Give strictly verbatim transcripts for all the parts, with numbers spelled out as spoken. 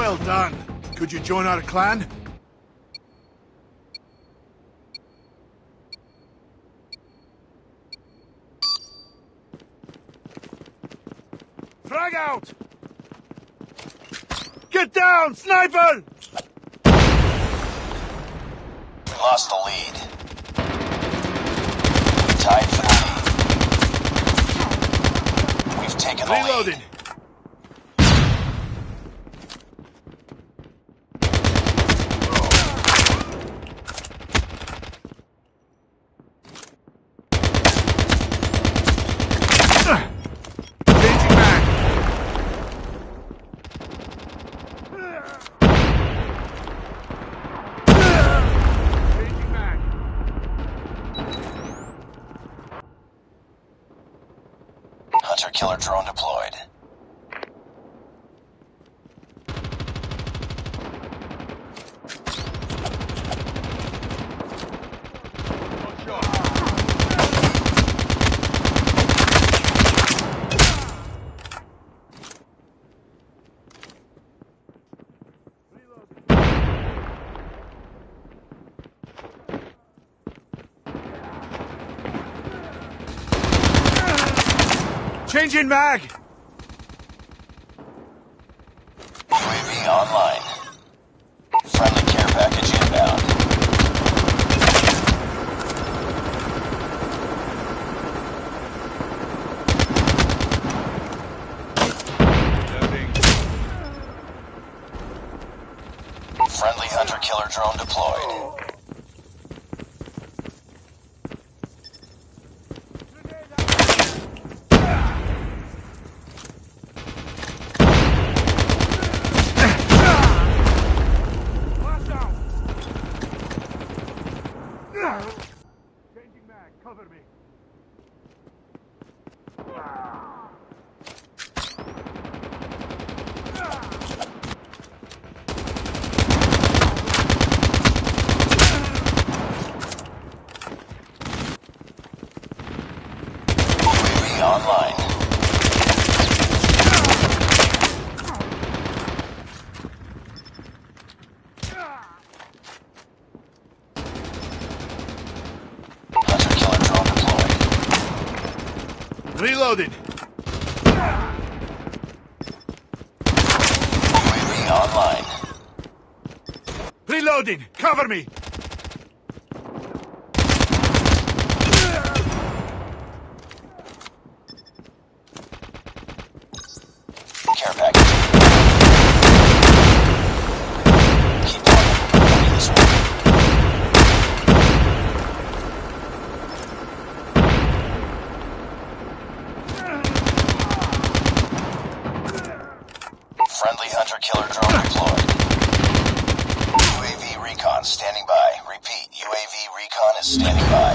Well done. Could you join our clan? Frag out! Get down, sniper! We lost the lead. We tied for the lead. We've taken the Reloading. lead. Hunter-killer drone deployed. Changing mag! U A V online. Friendly care package inbound. Friendly hunter-killer drone deployed. Changing mag, cover me. U A V online. Hunter-killer drone deployed. Reloaded. U A V online. Reloading. Cover me. Care package. Keep talking. Coming this way. Friendly hunter-killer drone deployed. U A V recon standing by. Repeat, U A V recon is standing by.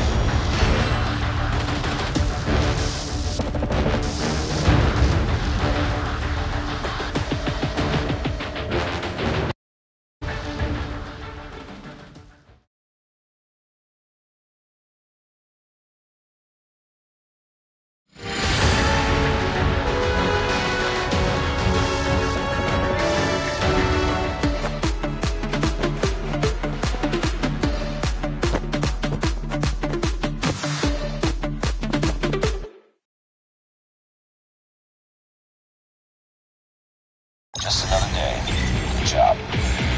Just another day. Good job.